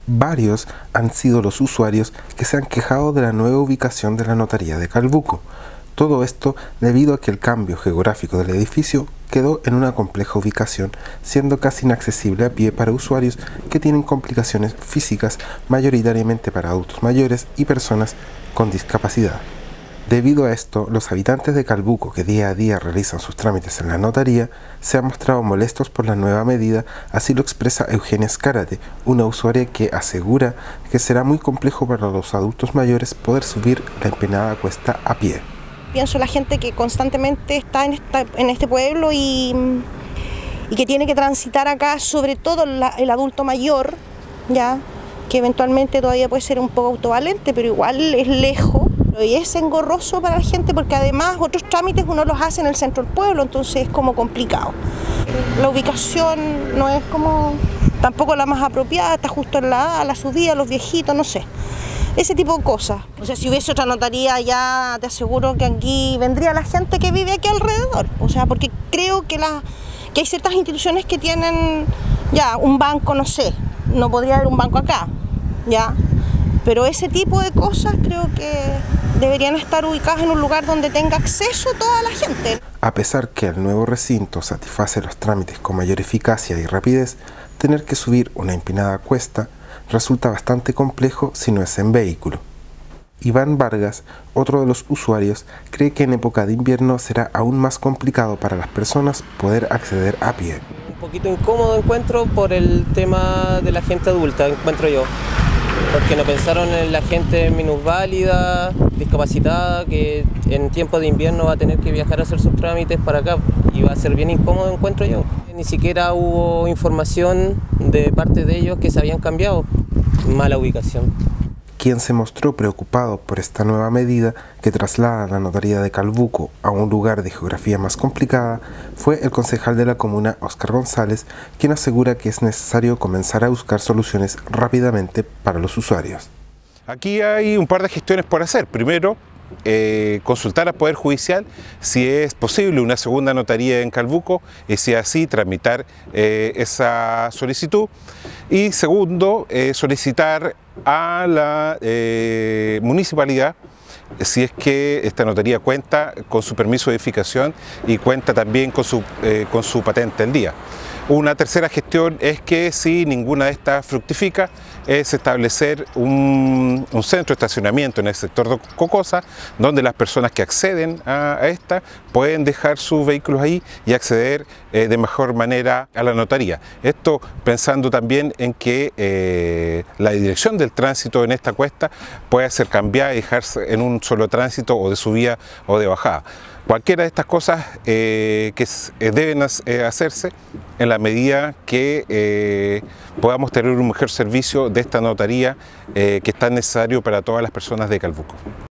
Varios han sido los usuarios que se han quejado de la nueva ubicación de la notaría de Calbuco. Todo esto debido a que el cambio geográfico del edificio quedó en una compleja ubicación, siendo casi inaccesible a pie para usuarios que tienen complicaciones físicas, mayoritariamente para adultos mayores y personas con discapacidad. Debido a esto, los habitantes de Calbuco, que día a día realizan sus trámites en la notaría, se han mostrado molestos por la nueva medida, así lo expresa Eugenia Escárate, una usuaria que asegura que será muy complejo para los adultos mayores poder subir la empinada cuesta a pie. Pienso en la gente que constantemente está en este pueblo y que tiene que transitar acá, sobre todo el adulto mayor, ya que eventualmente todavía puede ser un poco autovalente, pero igual es lejos. Y es engorroso para la gente porque además otros trámites uno los hace en el centro del pueblo, entonces es como complicado. La ubicación no es como tampoco la más apropiada, está justo en a la subida, los viejitos, no sé. Ese tipo de cosas. O sea, si hubiese otra notaría ya te aseguro que aquí vendría la gente que vive aquí alrededor. O sea, porque creo que hay ciertas instituciones que tienen ya un banco, no sé, no podría haber un banco acá, ya. Pero ese tipo de cosas creo que deberían estar ubicadas en un lugar donde tenga acceso toda la gente. A pesar que el nuevo recinto satisface los trámites con mayor eficacia y rapidez, tener que subir una empinada cuesta resulta bastante complejo si no es en vehículo. Iván Vargas, otro de los usuarios, cree que en época de invierno será aún más complicado para las personas poder acceder a pie. Un poquito incómodo encuentro por el tema de la gente adulta, encuentro yo. Porque no pensaron en la gente minusválida, discapacitada, que en tiempo de invierno va a tener que viajar a hacer sus trámites para acá y va a ser bien incómodo, encuentro yo. Ni siquiera hubo información de parte de ellos que se habían cambiado. Mala ubicación. Quien se mostró preocupado por esta nueva medida que traslada la notaría de Calbuco a un lugar de geografía más complicada fue el concejal de la comuna, Óscar González, quien asegura que es necesario comenzar a buscar soluciones rápidamente para los usuarios. Aquí hay un par de gestiones por hacer. Primero, consultar al Poder Judicial si es posible una segunda notaría en Calbuco y si así tramitar esa solicitud. Y segundo, solicitar a la municipalidad si es que esta notaría cuenta con su permiso de edificación y cuenta también con su patente al día. Una tercera gestión es que si ninguna de estas fructifica, es establecer un centro de estacionamiento en el sector de Cocosa, donde las personas que acceden a esta pueden dejar sus vehículos ahí y acceder de mejor manera a la notaría. Esto pensando también en que la dirección del tránsito en esta cuesta puede ser cambiada y dejarse en un solo tránsito o de subida o de bajada. Cualquiera de estas cosas que deben hacerse en la medida que podamos tener un mejor servicio de esta notaría que es tan necesario para todas las personas de Calbuco.